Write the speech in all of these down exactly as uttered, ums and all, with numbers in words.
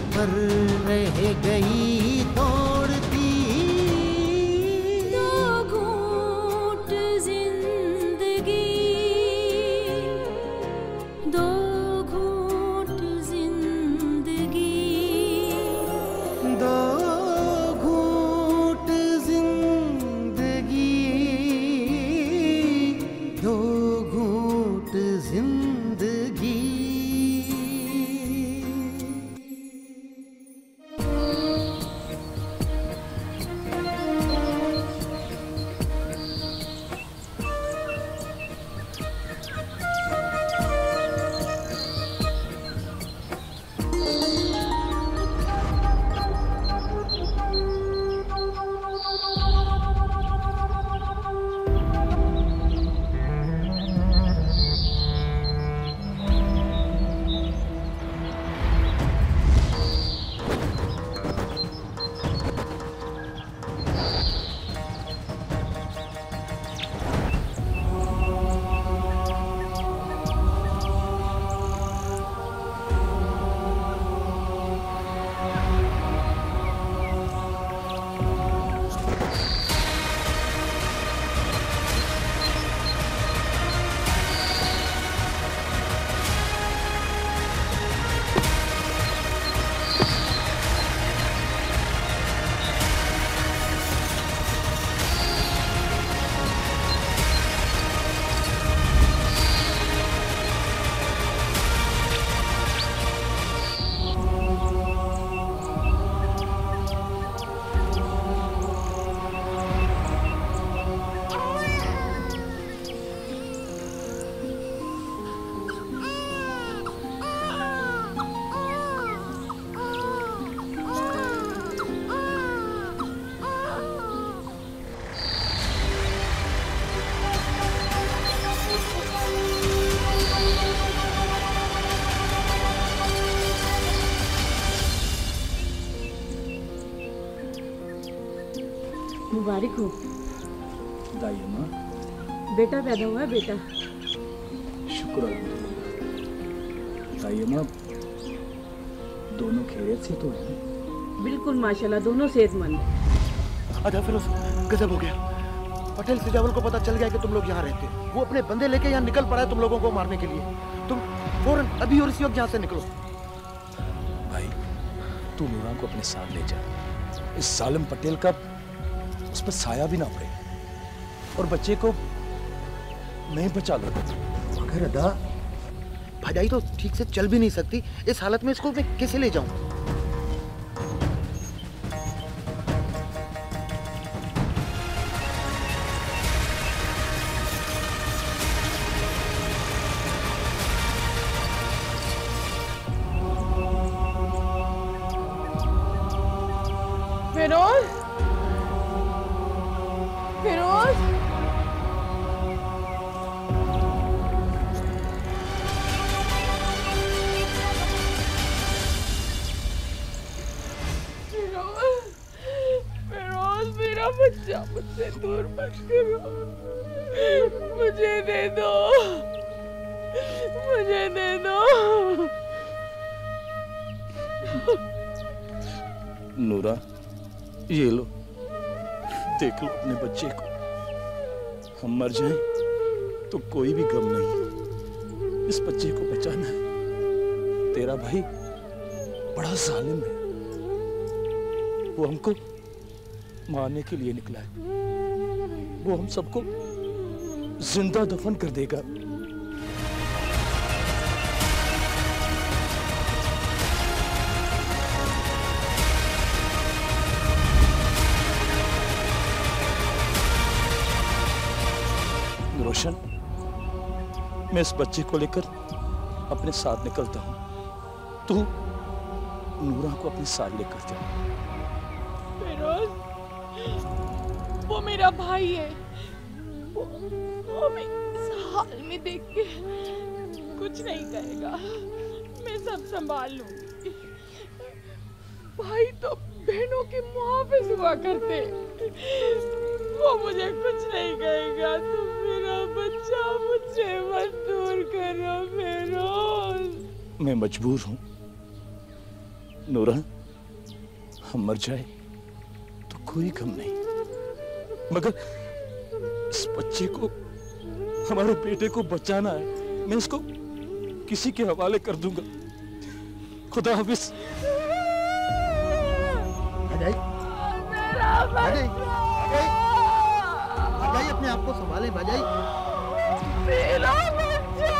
पर रह गई तोड़ती। दो घूंट जिंदगी, दो घूंट जिंदगी, दो घूंट जिंदगी, दो घूंट जिंदगी। मुबारक हो दाई माँ। बेटा पैदा हुआ है बेटा। शुक्र दाई माँ, दोनों खैरियत से तो हैं? बिल्कुल माशाल्लाह, दोनों सेहतमंद हैं। अच्छा फिर गजब हो गया। पटेल सिजावल को पता चल गया कि तुम लोग यहाँ रहते हो। वो अपने बंदे लेके यहाँ निकल पड़ा है तुम लोगों को मारने के लिए। तुम फौरन अभी और इसी वक्त यहाँ से निकलो। भाई तू नूरा को अपने साथ ले जा। इस जालिम पटेल का उस पर साया भी ना पड़े और बच्चे को नहीं बचा लो। मगर अदा भजाई तो ठीक से चल भी नहीं सकती। इस हालत में इसको मैं कैसे ले जाऊं? फिरोज, फिरोज, फिरोज, मेरा बच्चा मुझसे दूर मत करो। मुझे दे दो, मुझे दे दो। नूरा, ये लो, देख लो अपने बच्चे को। हम मर जाएं तो कोई भी गम नहीं, इस बच्चे को बचाना है। तेरा भाई बड़ा जालिम है, वो हमको मारने के लिए निकला है। वो हम सबको जिंदा दफन कर देगा। रोशन, मैं इस बच्चे को लेकर अपने साथ निकलता हूँ। तू नूरा को अपने साथ लेकर जा। फिरोज, वो मेरा भाई है। वो, वो मैं इस हाल में देख के कुछ नहीं कहेगा। मैं सब संभाल लूंगी। भाई तो बहनों के मुहाफिज हुआ करते। वो मुझे कुछ नहीं कहेगा। तुम मेरा बच्चा मुझसे मत दूर करो फिरोज। मैं मजबूर हूँ, नूरा, हम मर जाए तो कोई गम नहीं, मगर इस बच्चे को, हमारे बेटे को बचाना है। मैं इसको किसी के हवाले कर दूंगा। खुदा हाफिज। अजय, अजय, अजय, अजय अपने आप को संभाले अजय। मेरा बच्चा,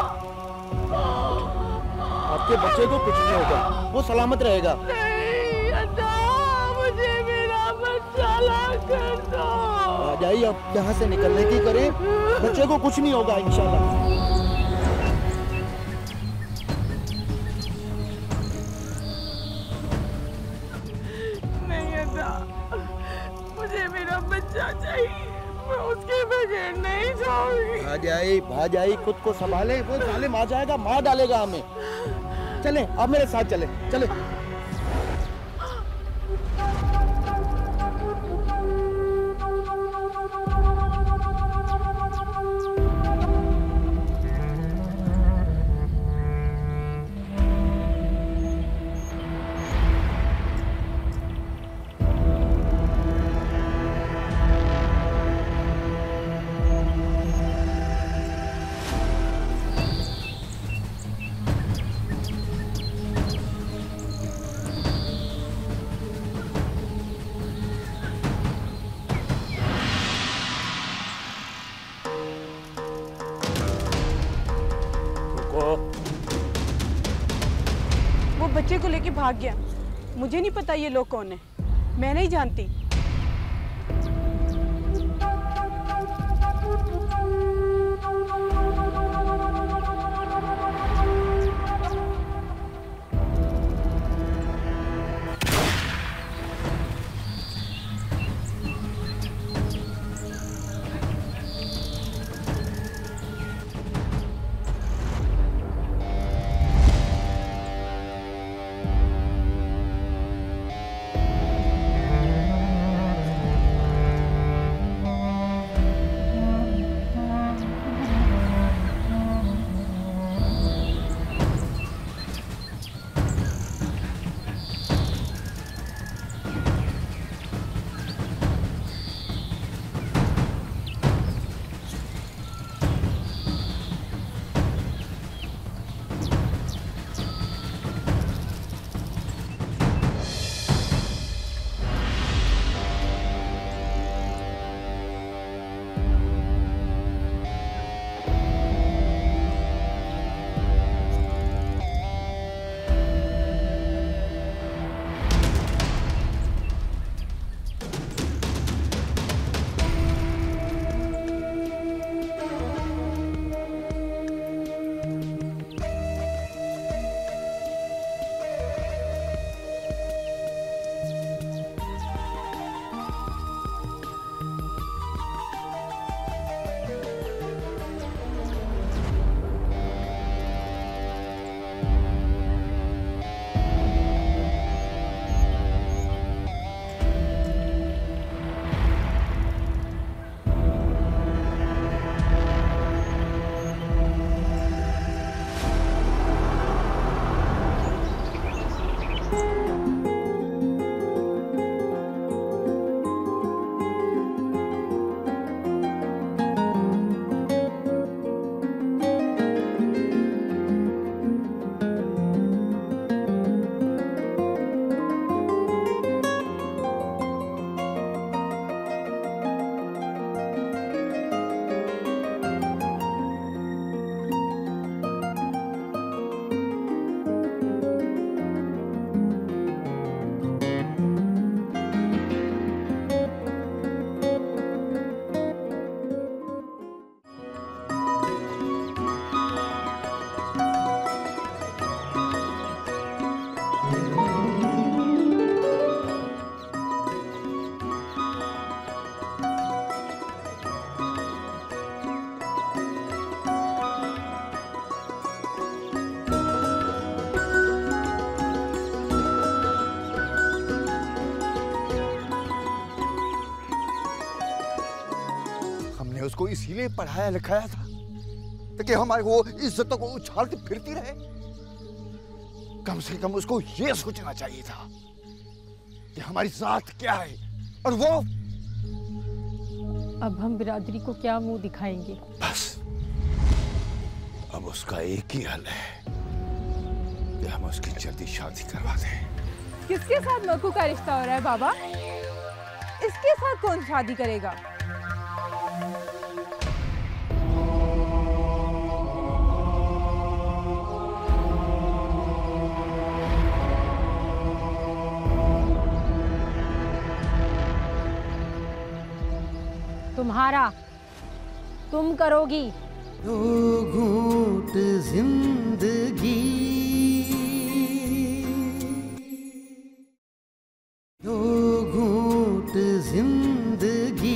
आपके बच्चे को कुछ नहीं होगा, वो सलामत रहेगा। नहीं अदा, मुझे मेरा बच्चा ला कर दो। अजय अब यहाँ से निकलने की करें, बच्चे को कुछ नहीं होगा इंशाल्लाह। मुझे मेरा बच्चा चाहिए, मैं उसके बगैर नहीं जाऊंगी। भाजाई, भाजाई खुद को संभाले, वो जालिम आ जाएगा, मार डालेगा हमें। चले, आप मेरे साथ चले, चले। वो बच्चे को लेके भाग गया। मुझे नहीं पता ये लोग कौन है, मैं नहीं जानती। उसको इसीलिए पढ़ाया लिखाया था ताकि हमारे वो इज्जतों को उछालती फिरती रहे। कम से कम उसको ये सोचना चाहिए था कि हमारी जात क्या है। और वो अब हम बिरादरी को क्या मुंह दिखाएंगे? बस अब उसका एक ही हल है कि हम उसकी जल्दी शादी करवा दें। किसके साथ मक्कू का रिश्ता हो रहा है बाबा? इसके साथ कौन शादी करेगा? तुम्हारा, तुम करोगी। दो घूंट जिंदगी, दो घूंट जिंदगी,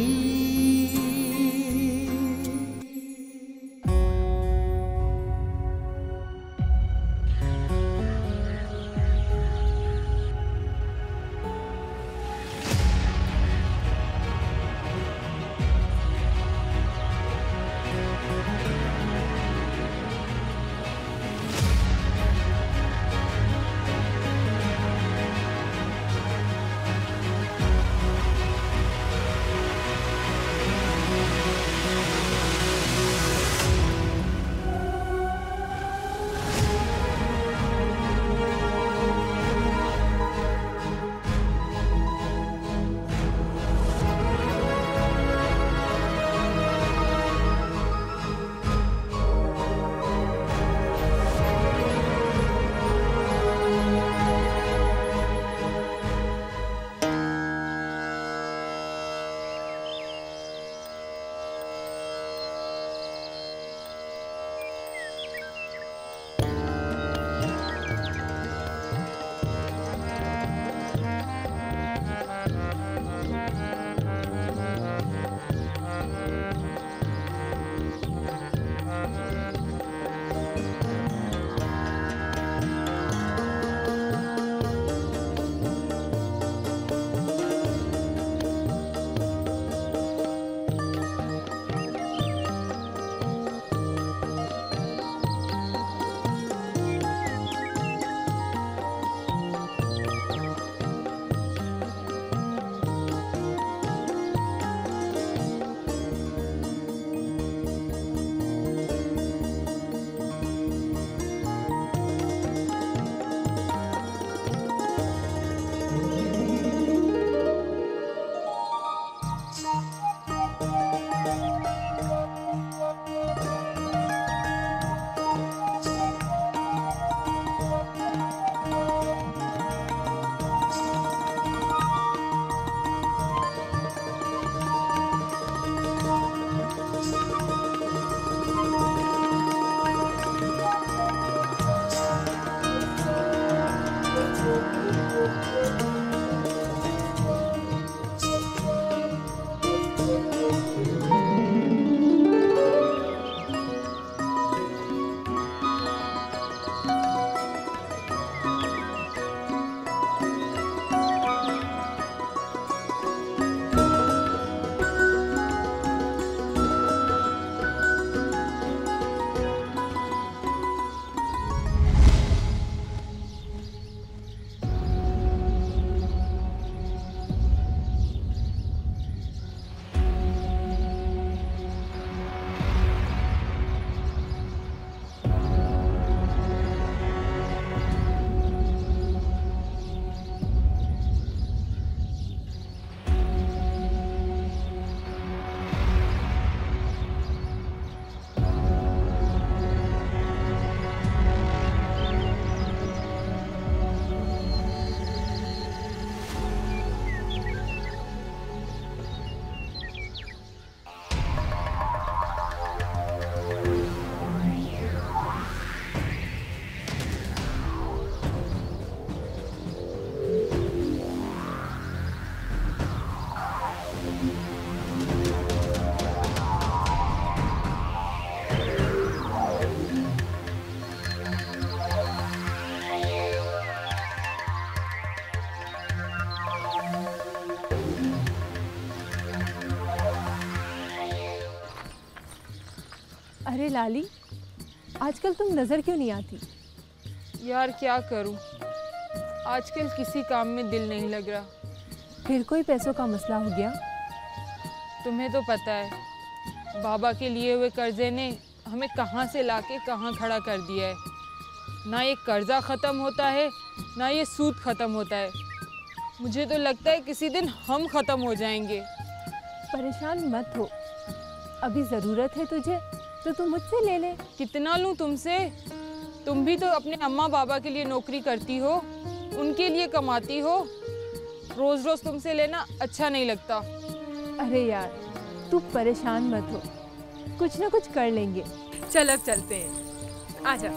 अरे लाली, आजकल तुम नजर क्यों नहीं आती? यार क्या करूं, आजकल किसी काम में दिल नहीं लग रहा। फिर कोई पैसों का मसला हो गया? तुम्हें तो पता है, बाबा के लिए हुए कर्जे ने हमें कहाँ से लाके कहाँ खड़ा कर दिया है। ना ये कर्जा ख़त्म होता है, ना ये सूद ख़त्म होता है। मुझे तो लगता है किसी दिन हम ख़त्म हो जाएंगे। परेशान मत हो, अभी ज़रूरत है तुझे तो तू मुझसे ले ले। कितना लूँ तुमसे? तुम भी तो अपने अम्मा बाबा के लिए नौकरी करती हो, उनके लिए कमाती हो। रोज़ रोज़ तुमसे लेना अच्छा नहीं लगता। अरे यार तू परेशान मत हो, कुछ ना कुछ कर लेंगे। चल अब चलते हैं, आजा।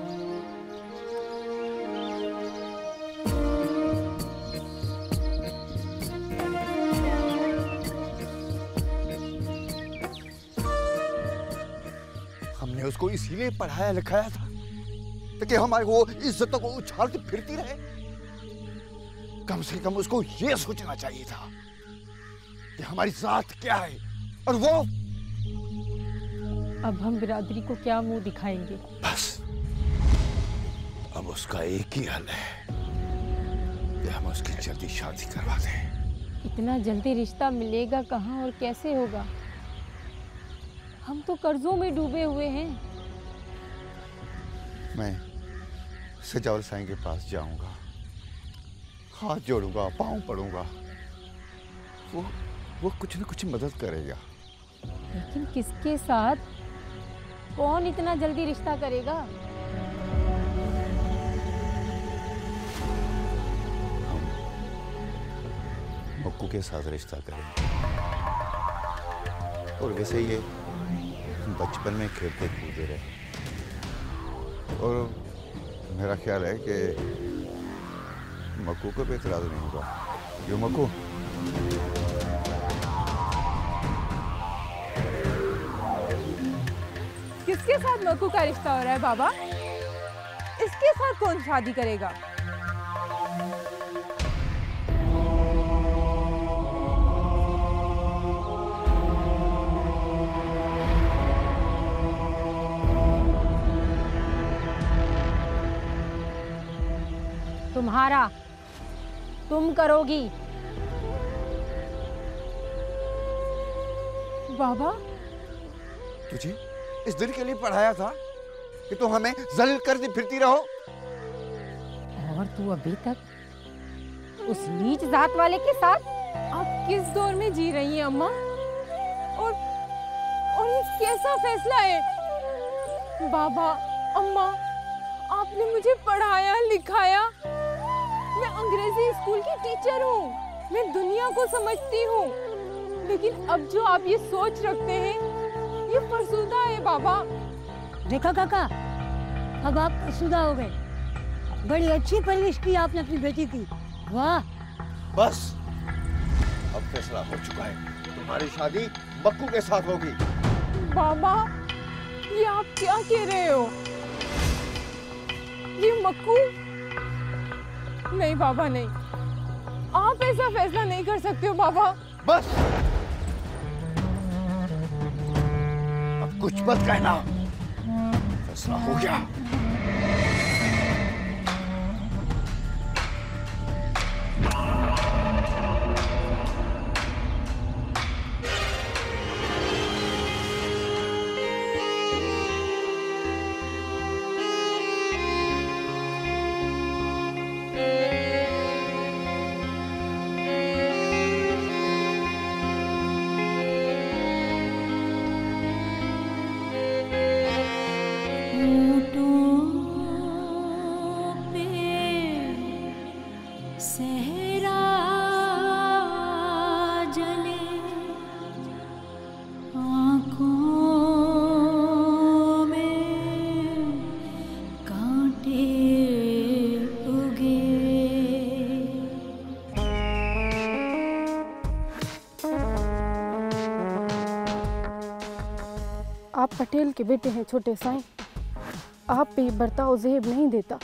हमने उसको इसीलिए पढ़ाया लिखाया था ताकि हमारे वो इज्जतों को उछालती फिरती रहे। कम से कम उसको ये सोचना चाहिए था कि हमारी जात क्या है और वो। अब हम बिरादरी को क्या मुंह दिखाएंगे? बस अब उसका एक ही हल है कि हम उसकी जल्दी शादी करवा दें। इतना जल्दी रिश्ता मिलेगा कहाँ और कैसे होगा? हम तो कर्जों में डूबे हुए हैं। मैं सजावल साईं के पास जाऊंगा, हाथ जोड़ूंगा, पांव पड़ूंगा। वो वो कुछ न कुछ मदद करेगा। लेकिन किसके साथ? कौन इतना जल्दी रिश्ता करेगा? हम मक्कू के साथ रिश्ता करेंगे। और वैसे ये बचपन में खेलते कूदे रहे और मेरा ख्याल है कि मक्कू को भी इतराज नहीं होगा। यो मक्कू, किसके साथ मक्कू का रिश्ता हो रहा है बाबा? इसके साथ कौन शादी करेगा? तुम्हारा, तुम करोगी। बाबा, तुझे इस दिन के लिए पढ़ाया था कि तुम हमें जलील करती फिरती रहो। और तू अभी तक उस नीच जात वाले के साथ? आप किस दौर में जी रही हैं अम्मा? और और ये कैसा फैसला है? बाबा, अम्मा, आपने मुझे पढ़ाया लिखाया। मैं अंग्रेजी स्कूल की टीचर हूँ, मैं दुनिया को समझती हूँ। लेकिन अब जो आप ये सोच रखते हैं, ये फरसुदा है बाबा। देखा काका, अब आप फरसुदा हो गए। बड़ी अच्छी परवरिश की आपने अपनी बेटी की। वाह। बस अब फैसला हो चुका है, तुम्हारी शादी मक्कू के साथ होगी। बाबा, ये आप क्या कह रहे हो? ये मक्कू? नहीं बाबा, नहीं, आप ऐसा फैसला नहीं कर सकते हो बाबा। बस अब कुछ मत कहना, फैसला हो गया। आप पटेल के बेटे हैं छोटे साईं, आप पे ये बर्ताव जेब नहीं देता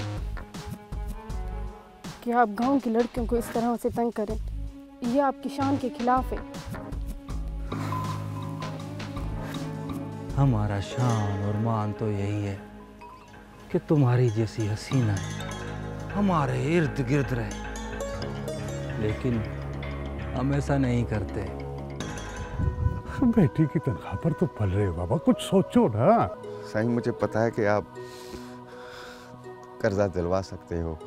कि आप गांव की लड़कियों को इस तरह से तंग करें। ये आपकी शान के खिलाफ है। हमारा शान और मान तो यही है कि तुम्हारी जैसी हसीना हमारे इर्द गिर्द रहे, लेकिन हम ऐसा नहीं करते। बेटी की तनख्वाह पर तो पल रहे हो बाबा, कुछ सोचो ना। साईं, मुझे पता है कि आप कर्जा दिलवा सकते हो।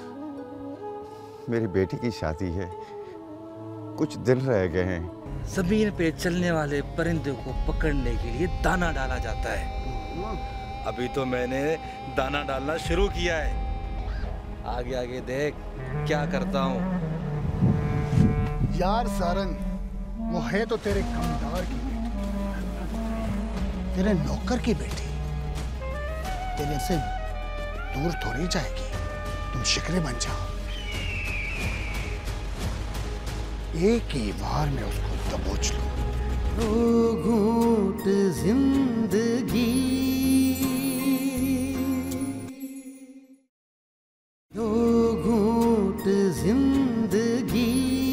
मेरी बेटी की शादी है, कुछ दिन रह गए हैं। जमीन पे चलने वाले परिंदे को पकड़ने के लिए दाना डाला जाता है। अभी तो मैंने दाना डालना शुरू किया है, आगे आगे देख क्या करता हूँ। यार सारंग, वो है तो तेरे कमदार की बेटी, तेरे नौकर की बेटी, तेरे से दूर थोड़ी जाएगी। तुम शिकरे बन जाओ, एक ही बार में उसको दबोच लो। दो घूंट जिंदगी, दो घूंट जिंदगी,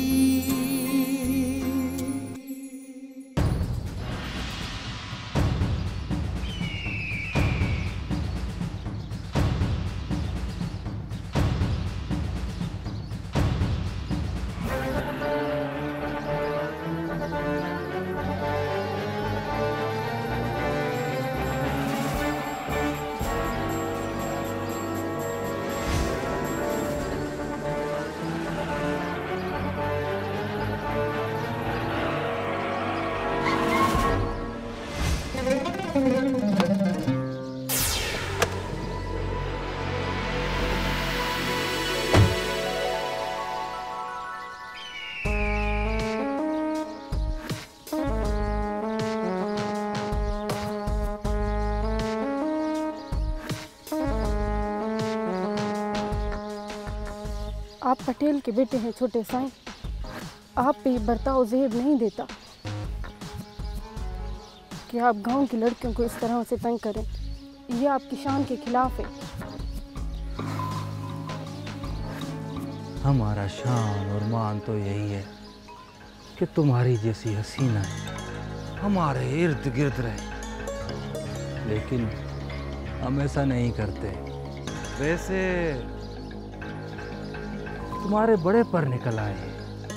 आप पटेल के बेटे हैं छोटे साईं, आप पे बर्ताव ज़ेब नहीं देता कि आप गांव की लड़कियों को इस तरह से तंग करें। ये आपकी शान के खिलाफ है। हमारा शान और मान तो यही है कि तुम्हारी जैसी हसीना हमारे इर्द गिर्द रहे, लेकिन हम ऐसा नहीं करते। वैसे तुम्हारे बड़े पर निकल आए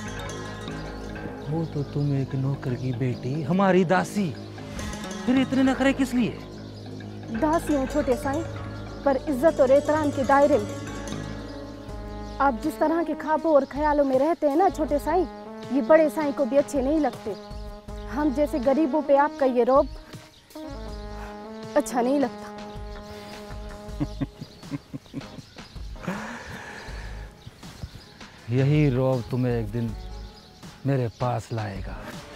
हो तो तुम एक नौकर की बेटी, हमारी दासी, फिर इतने नखरे किस लिए? दासी हूँ छोटे साईं, पर इज्जत और एहतराम के दायरे में। आप जिस तरह के ख्वाबों और ख्यालों में रहते हैं ना छोटे साईं, ये बड़े साईं को भी अच्छे नहीं लगते। हम जैसे गरीबों पे आपका ये रौब अच्छा नहीं लगता। यही रौब तुम्हें एक दिन मेरे पास लाएगा।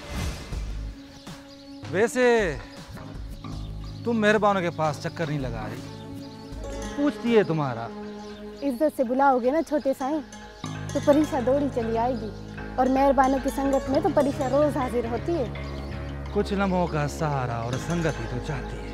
वैसे तुम मेहरबानों के पास चक्कर नहीं लगा रही, पूछती है तुम्हारा। इज्जत से बुलाओगे ना छोटे साईं तो परीक्षा दौड़ी चली आएगी, और मेहरबानों की संगत में तो परीक्षा रोज हाजिर होती है। कुछ लम्हों का सहारा और संगत ही तो चाहती है,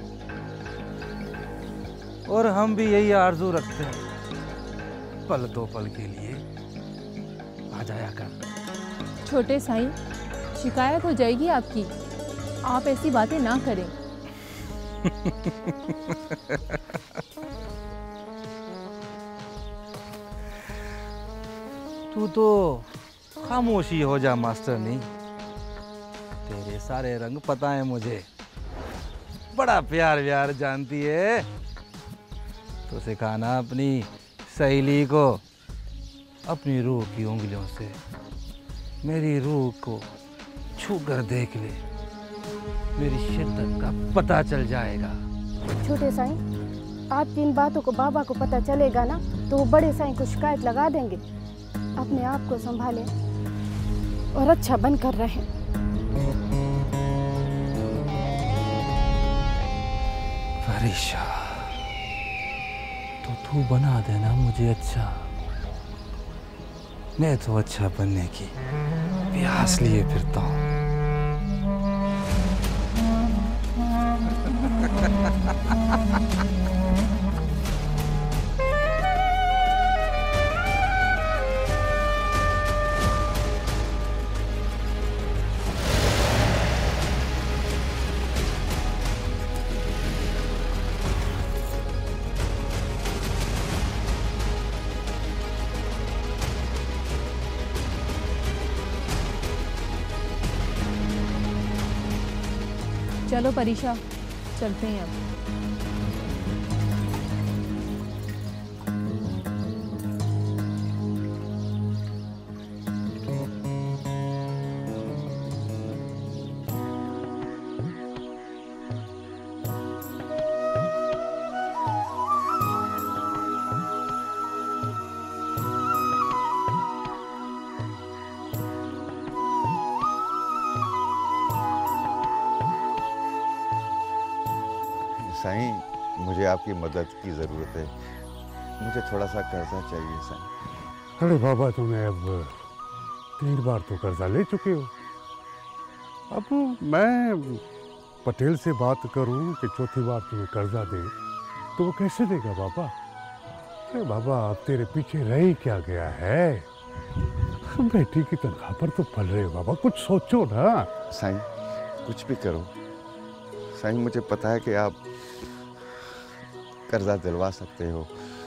और हम भी यही आरजू रखते हैं। पल दो पल के लिए आ जाया कर। छोटे साईं, शिकायत हो जाएगी आपकी, आप ऐसी बातें ना करें। तू तो खामोशी हो जा मास्टर, नहीं तेरे सारे रंग पता है मुझे, बड़ा प्यार व्यार जानती है। तो सिखाना अपनी सहेली को अपनी रूह की उंगलियों से मेरी रूह को छू कर देख ले, मेरी शिद्दत का पता चल जाएगा। छोटे साईं, आपकी इन बातों को बाबा को पता चलेगा ना तो वो बड़े साईं को शिकायत लगा देंगे। अपने आप को संभालें और अच्छा बनकर रहें। फरीशा, तो तू बना देना मुझे अच्छा, मैं तो अच्छा बनने की प्यास लिए फिरता हूँ। चलो परीक्षा, चलते हैं अब। साईं, मुझे आपकी मदद की ज़रूरत है। मुझे थोड़ा सा कर्जा चाहिए साईं। अरे बाबा, तुमने अब तीन बार तो कर्जा ले चुके हो। अब मैं पटेल से बात करूं कि चौथी बार तुम्हें कर्जा दे, तो वो कैसे देगा बाबा? अरे बाबा, अब तेरे पीछे रह ही क्या गया है? बेटी की तनख्वाह पर तो पल रहे हो बाबा, कुछ सोचो ना। साईं, कुछ भी करो साईं, मुझे पता है कि आप कर्जा दिलवा सकते हो।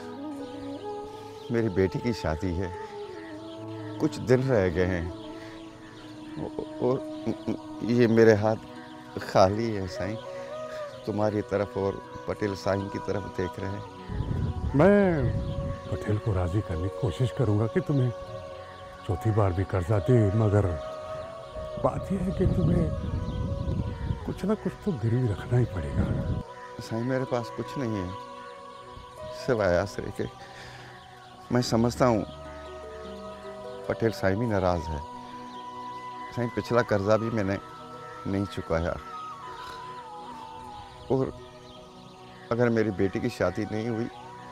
मेरी बेटी की शादी है, कुछ दिन रह गए हैं और ये मेरे हाथ खाली है साईं। तुम्हारी तरफ और पटेल साईं की तरफ देख रहे हैं। मैं पटेल को राजी करने की कोशिश करूंगा कि तुम्हें चौथी बार भी कर्जा दे, मगर बात यह है कि तुम्हें कुछ ना कुछ तो गिरवी रखना ही पड़ेगा। साईं, मेरे पास कुछ नहीं है सिवाय आश्रय के। मैं समझता हूँ पटेल साईं भी नाराज है। साईं, पिछला कर्जा भी मैंने नहीं चुकाया और अगर मेरी बेटी की शादी नहीं हुई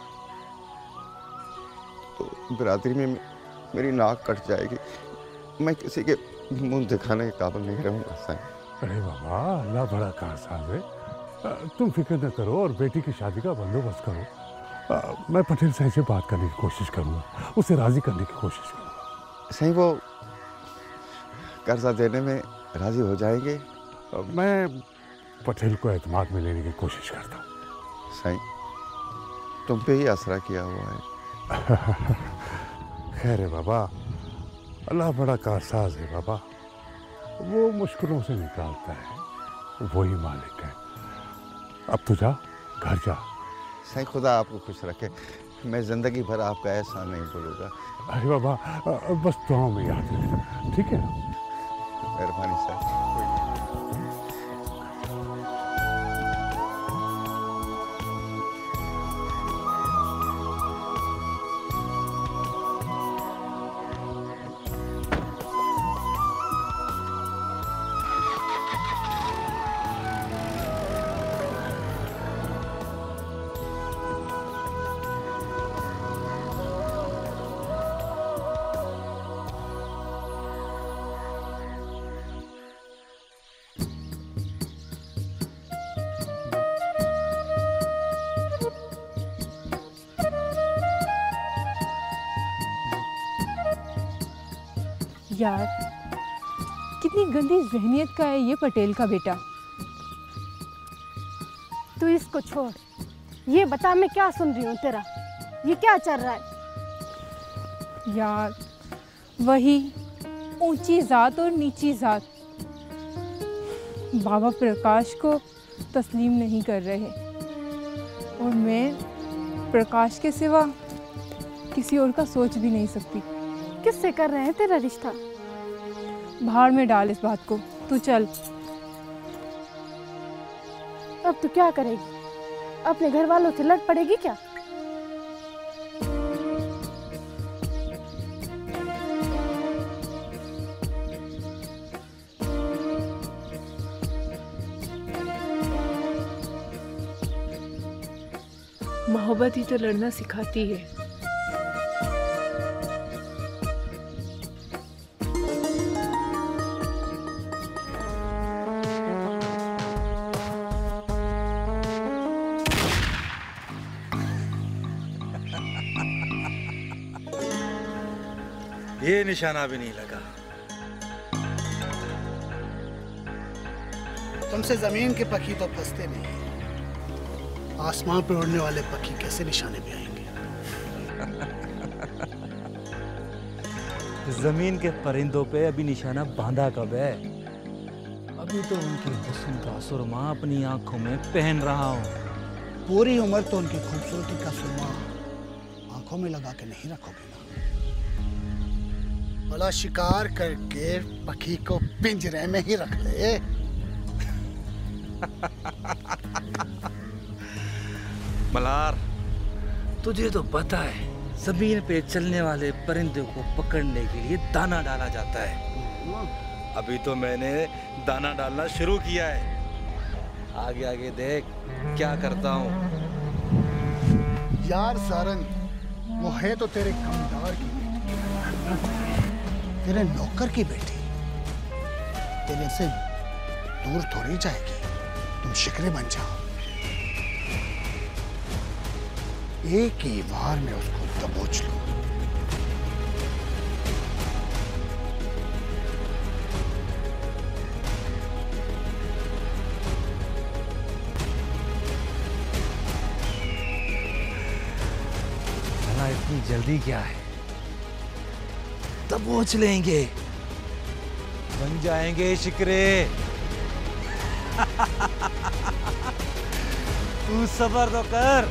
तो बिरादरी में मेरी नाक कट जाएगी। मैं किसी के मुंह दिखाने के काबिल नहीं रहूँगा साईं। अरे बाबा, अल्लाह बड़ा कारसाज है। तुम फिक्र न करो और बेटी की शादी का बंदोबस्त करो। आ, मैं पटेल साईं से बात करने की कोशिश करूँगा, उसे राजी करने की कोशिश करूँगा। साईं, वो कर्जा देने में राजी हो जाएंगे? मैं पटेल को एतमाद में लेने की कोशिश करता हूँ। साईं, तुम पे ही आसरा किया हुआ है। खैर है बाबा, अल्लाह बड़ा कारसाज है बाबा, वो मुश्किलों से निकालता है, वही मालिक है। अब तो जा, घर जा। साईं, खुदा आपको खुश रखे। मैं जिंदगी भर आपका एहसान नहीं भूलूंगा। अरे बाबा, बस दुआओं में याद रखना, ठीक है? मेहरबानी साईं। यार, कितनी गंदी जहनियत का है ये पटेल का बेटा। तू इसको छोड़, ये बता मैं क्या सुन रही हूँ तेरा, ये क्या चल रहा है? यार, वही ऊंची जात और नीची जात बाबा प्रकाश को तस्लीम नहीं कर रहे और मैं प्रकाश के सिवा किसी और का सोच भी नहीं सकती। किससे कर रहे हैं तेरा रिश्ता? भाड़ में डाल इस बात को, तू चल। अब तू क्या करेगी? अपने घर वालों से लड़ पड़ेगी क्या? मोहब्बत ही तो लड़ना सिखाती है। ये निशाना भी नहीं लगा। तुमसे जमीन के पक्षी तो फंसते नहीं, आसमान पर उड़ने वाले पक्षी कैसे निशाने पे आएंगे? जमीन के परिंदों पे अभी निशाना बांधा कब है? अभी तभी तो उनकी हुस्न का सुरमा अपनी आंखों में पहन रहा हूँ। पूरी उम्र तो उनकी खूबसूरती का सुरमा आंखों में लगा के नहीं रखोगे ना। भला शिकार करके पखी को पिंजरे में ही रख ले। मलार, तुझे तो पता है जमीन पे चलने वाले परिंदे को पकड़ने के लिए दाना डाला जाता है। अभी तो मैंने दाना डालना शुरू किया है। आगे आगे देख क्या करता हूँ। यार सारंग, वो है तो तेरे कमदार की बेटी, तेरे नौकर की बेटी। तेरे से दूर थोड़ी जाएगी। तुम शिकरे बन जाओ। एक ही बार में उसको दबोच लो। भला इतनी जल्दी क्या है? दबोच लेंगे, बन जाएंगे शिकरे। तू सब्र तो कर।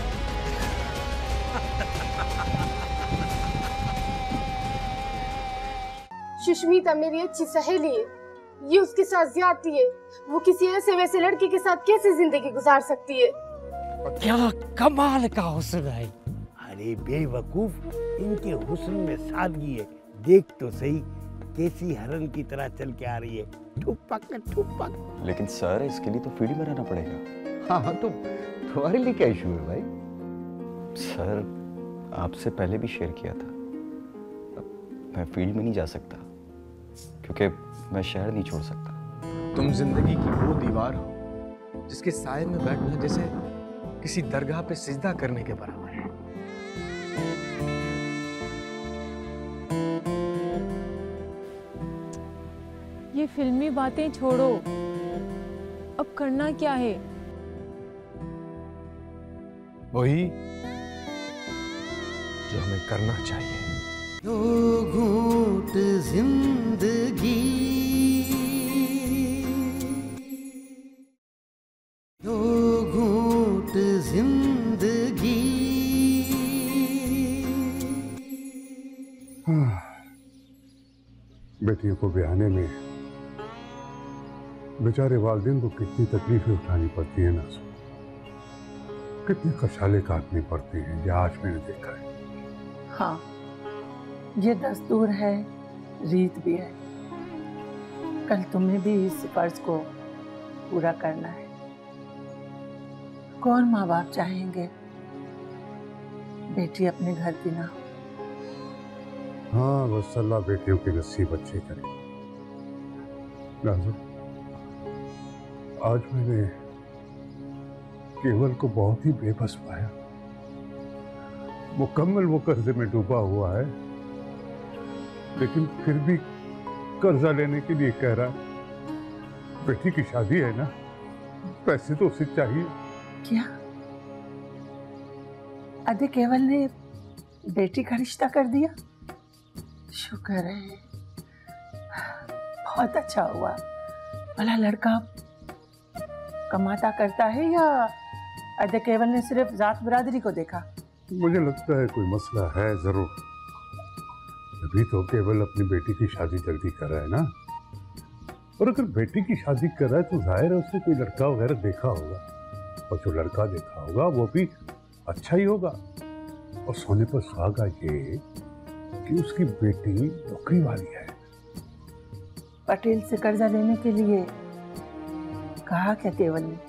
सुष्मिता मेरी अच्छी सहेली है, ये उसके साथ ज्यादती है। वो किसी ऐसे वैसे लड़के के साथ कैसे जिंदगी गुजार सकती है? क्या कमाल का हुस्न है। अरे बेवकूफ, इनके हुस्न में सादगी है। देख तो सही कैसी हरन की तरह चल के आ रही है, ठुपक ठुपक। लेकिन सर इसके लिए तो फील्ड में रहना पड़ेगा। हाँ हाँ, तो तुम्हारे लिए क्या इशू है भाई? सर आपसे पहले भी शेयर किया था, मैं फील्ड में नहीं जा सकता क्योंकि मैं शहर नहीं छोड़ सकता। तुम जिंदगी की वो दीवार हो जिसके साए में बैठना जैसे किसी दरगाह पे सिजदा करने के बराबर है। ये फिल्मी बातें छोड़ो, अब करना क्या है? वही जो हमें करना चाहिए। दो घूंट जिंदगी, दो घूंट जिंदगी। बेटियों को ब्याहने में बेचारे वालिदैन को कितनी तकलीफें उठानी पड़ती है ना, कितने कशाले काटने पड़ते हैं, ये आज मैंने देखा है। हाँ, ये दस्तूर है, रीत भी है। कल तुम्हें भी इस फर्ज को पूरा करना है। कौन माँ बाप चाहेंगे बेटी अपने घर की ना हो? हाँ, बस अल्लाह बेटियों के नसीब अच्छे करे। नाज़ो, आज मैंने केवल को बहुत ही बेबस पाया। मुकम्मल वो कर्जे में डूबा हुआ है, लेकिन फिर भी कर्जा लेने के लिए कह रहा है। बेटी की शादी है ना, पैसे तो उसे चाहिए। क्या अदे केवल ने बेटी का रिश्ता कर दिया? शुक्र है, बहुत अच्छा हुआ। भला लड़का कमाता करता है या अदे केवल ने सिर्फ जात बिरादरी को देखा? मुझे लगता है कोई मसला है जरूर, अभी तो केवल अपनी बेटी की शादी जल्दी कर रहा है ना। और अगर बेटी की शादी कर रहा है तो जाहिर है उसने कोई लड़का वगैरह देखा होगा, और जो लड़का देखा होगा वो भी अच्छा ही होगा। और सोने पर सुहागा ये कि उसकी बेटी नौकरी वाली है। पटेल से कर्जा लेने के लिए कहा क्या केवल ने?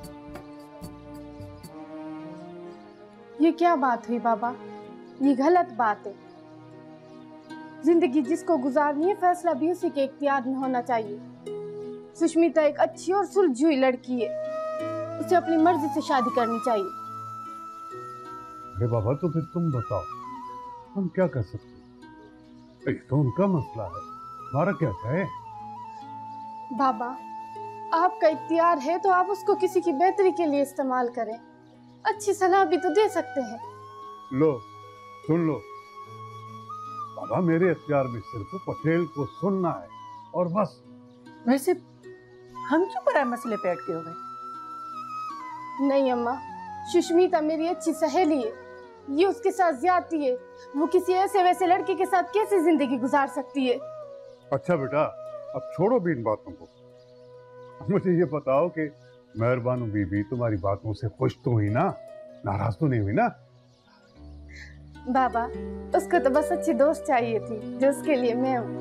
ये क्या बात हुई बाबा? ये गलत बात है। जिंदगी जिसको गुजारनी है, फैसला भी उसी के इख्तियार में होना चाहिए। सुष्मिता एक अच्छी और सुलझी हुई लड़की है, उसे अपनी मर्जी से शादी करनी चाहिए। अरे बाबा, तो फिर तुम बताओ हम क्या कर सकते हैं? ये तो उनका मसला है, हमारा क्या है? बाबा, आपका इख्तियार है तो आप उसको किसी की बेहतरी के लिए इस्तेमाल करें। अच्छी सलाह भी तो दे सकते हैं। लो सुन लो बाबा, मेरे इख्तियार में सिर्फ पटेल को सुनना है और बस। वैसे हम क्यों पराए मसले पे अटके हो गए? नहीं अम्मा, सुष्मिता मेरी अच्छी सहेली है, ये उसके साथ ज्यादती है। वो किसी ऐसे वैसे लड़के के साथ कैसे जिंदगी गुजार सकती है? अच्छा बेटा, अब छोड़ो भी इन बातों को। मुझे ये बताओ कि मेहरबानू बीबी तुम्हारी बातों से खुश तो हुई ना, नाराज तो नहीं हुई ना? बाबा, उसको तो बस अच्छी दोस्त चाहिए थी, जो उसके लिए मैं हूँ।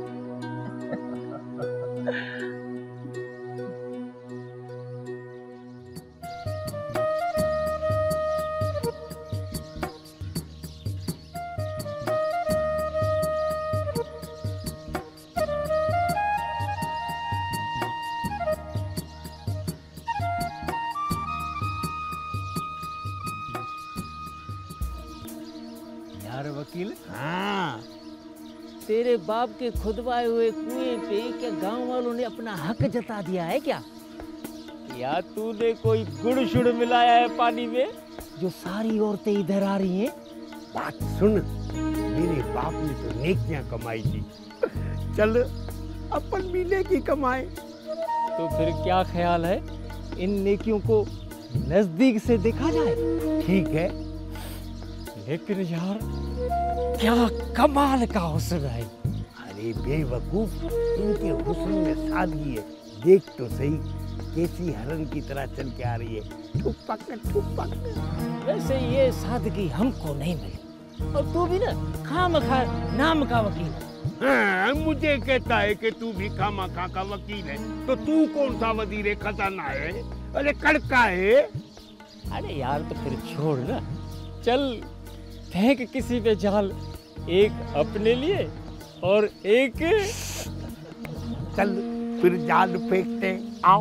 यार वकील, हाँ, तेरे बाप के खुदवाए हुए कुएं पे क्या गांव वालों ने अपना हक जता दिया है क्या? या तूने कोई गुड़ शुड़ मिलाया है पानी में जो सारी औरतें इधर आ रही हैं? बात सुन, मेरे बाप ने तो नेकियां कमाई थी, चल अपन भी नेकी कमाए। तो फिर क्या ख्याल है, इन नेकियों को नजदीक से देखा जाए? ठीक है, लेकिन यार क्या कमाल का हुस्न है। अरे बेवकूफ, इनके हुस्न में सादगी है, देख तो सही कैसी हरन की तरह चल के आ रही है, ठुपक ठुपक। वैसे ये सादगी हमको नहीं मिली, और तू भी ना खामखा नाम का वकील है। हाँ, मुझे कहता है कि तू भी खामखा का वकील है, तो तू कौन सा वजीर खजाना है? अरे कड़का है। अरे यार तो फिर छोड़ ना, चल फेंक किसी पे जाल, एक अपने लिए और एक चल फिर जाल फेंकते, आओ।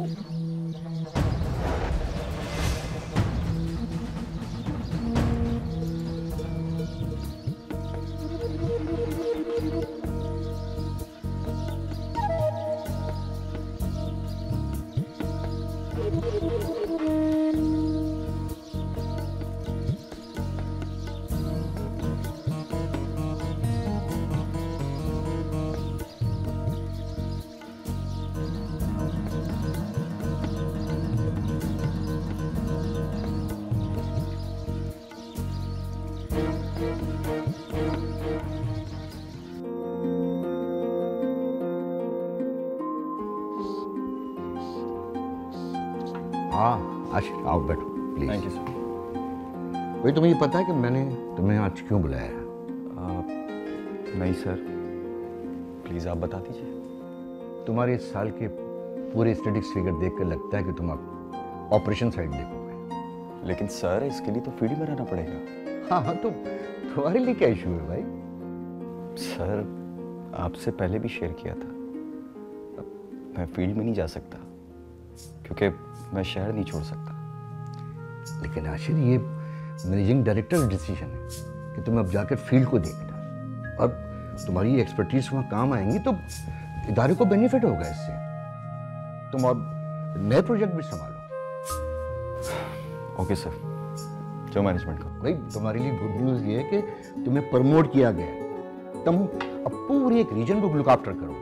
हाँ आशिक, आओ बैठो प्लीज। Thank you sir. भाई तुम्हें ये पता है कि मैंने तुम्हें आज क्यों बुलाया है? नहीं सर, प्लीज़ आप बता दीजिए। तुम्हारे इस साल के पूरे स्टैटिस्टिक्स फिगर देखकर लगता है कि तुम अब ऑपरेशन साइड देखोगे। लेकिन सर इसके लिए तो फील्ड में रहना पड़ेगा। हाँ हाँ, तो तुम्हारे लिए क्या इशू है भाई? सर आपसे पहले भी शेयर किया था, मैं फील्ड में नहीं जा सकता क्योंकि मैं शहर नहीं छोड़ सकता। लेकिन आशिर, ये मैनेजिंग डायरेक्टर डिसीजन है कि तुम अब जाकर फील्ड को देखना। अब तुम्हारी एक्सपर्टीज वहाँ काम आएंगी तो इदारे को बेनिफिट होगा इससे। तुम अब नए प्रोजेक्ट भी संभालो। ओके सर, जो मैनेजमेंट का। भाई तुम्हारे लिए गुड न्यूज़ ये है कि तुम्हें प्रमोट किया गया है। तुम अब पूरी एक रीजन को लुक आफ्टर करोगे।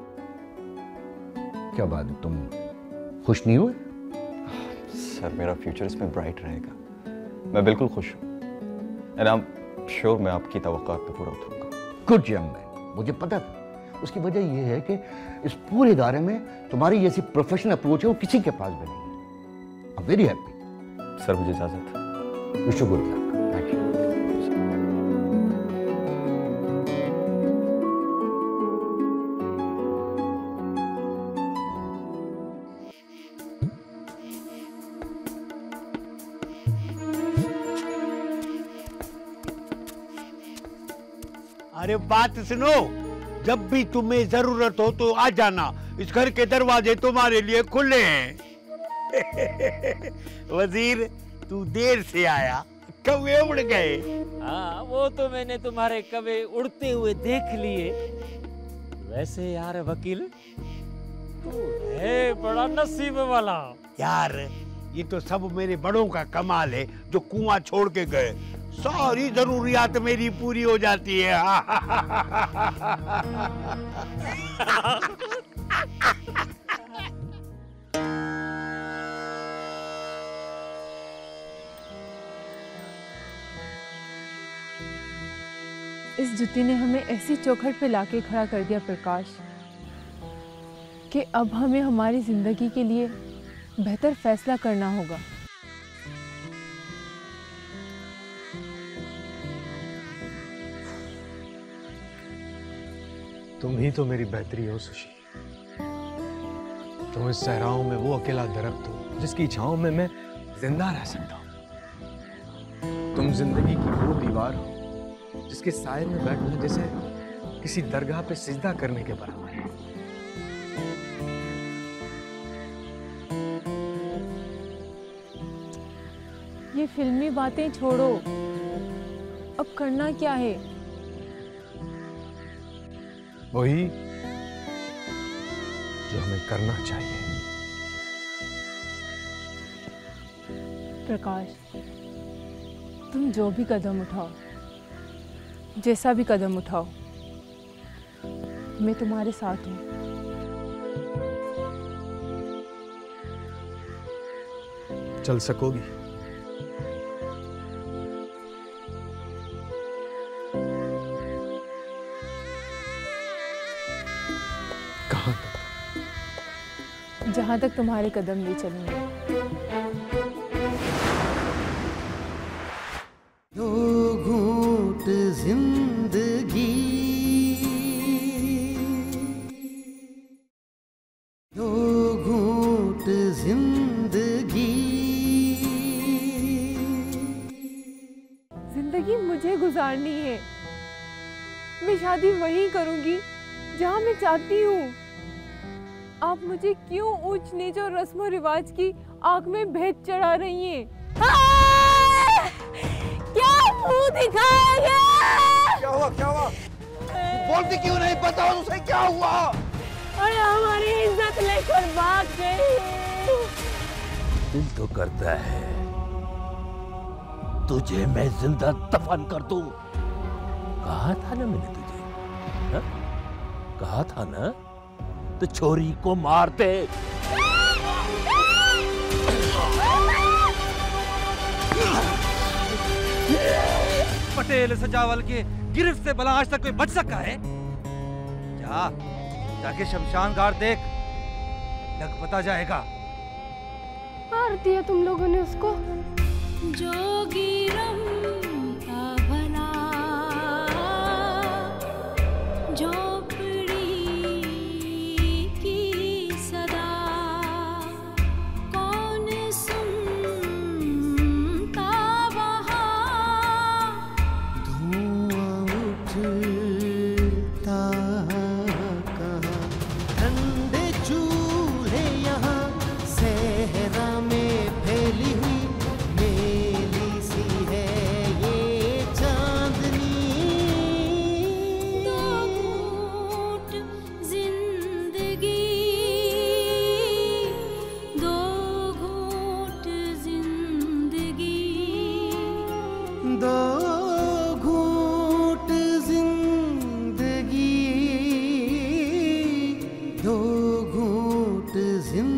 क्या बात है, तुम खुश नहीं हुए? सर मेरा फ्यूचर इसमें ब्राइट रहेगा, मैं बिल्कुल खुश हूँ। एंड आई एम श्योर मैं आपकी तवक्कात पे पूरा उतरूंगा। गुड यंग मैन, मुझे पता था। उसकी वजह यह है कि इस पूरे इदारे में तुम्हारी जैसी प्रोफेशनल अप्रोच है वो किसी के पास भी नहीं है। I am very happy. Sir मुझे इजाजत। Wish you good luck. Thank you. अरे बात सुनो, जब भी तुम्हें जरूरत हो तो आ जाना, इस घर के दरवाजे तुम्हारे लिए खुले हैं। वजीर तू देर से आया, कौवे उड़ गए। हाँ वो तो मैंने तुम्हारे कौवे उड़ते हुए देख लिए। वैसे यार वकील, तू है बड़ा नसीब वाला। यार ये तो सब मेरे बड़ों का कमाल है जो कुआं छोड़ के गए, सारी जरूरियात मेरी पूरी हो जाती है। इस जुत्ती ने हमें ऐसी चौखट पे लाके खड़ा कर दिया प्रकाश कि अब हमें हमारी जिंदगी के लिए बेहतर फैसला करना होगा। तुम ही तो मेरी बेहतरी हो सुशी। तुम इस सहराओं में वो अकेला दरख्त हो जिसकी छांव में मैं जिंदा रह सकता हूँ। तुम जिंदगी की वो दीवार हो जिसके साए में बैठना जैसे किसी दरगाह पे सिजदा करने के बराबर है। ये फिल्मी बातें छोड़ो, अब करना क्या है? वही जो हमें करना चाहिए। प्रकाश, तुम जो भी कदम उठाओ, जैसा भी कदम उठाओ, मैं तुम्हारे साथ हूँ। चल सकोगी? कहाँ तक? जहाँ तक तुम्हारे कदम ले चलेंगे। दो घूंट जिंदगी, दो घूंट जिंदगी। जिंदगी मुझे गुजारनी है। मैं शादी वहीं करूंगी जहाँ मैं चाहती हूँ। आप मुझे क्यों ऊंच नीच और रस्म रिवाज की आग में भेद चढ़ा रही हैं? क्या मुंह दिखाया गया? क्या हुआ क्या हुआ? बोलती क्यों नहीं? पता उसे क्या हुआ? अरे हमारी इज्जत लेकर भाग गई। दिल तो करता है तुझे मैं जिंदा दफन कर दूं। कहा था ना मैंने तुझे, हा? कहा था ना तो छोरी को मारते। पटेल सजावल के गिरफ्त से भला आज तक कोई बच सका है? जा जाके शमशान घाट देख, लग पता जाएगा। मार दिया तुम लोगों ने उसको। जोगी रमता भला झोपड़ी की सदा कौन सुनता वहाँ? धुआं उठता कहाँ, ठंडे चूल्हे यहाँ सहरा में फैली हुई मेली सी है ये चांदनी। दो घूंट जिंदगी, दो घूंट जिंदगी। दो घूंट जिंदगी, दो घूंट जिंदगी।